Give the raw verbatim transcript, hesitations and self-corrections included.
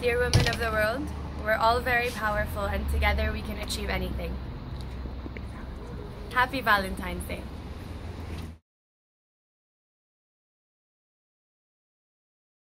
Dear women of the world, we're all very powerful and together we can achieve anything. Happy Valentine's Day.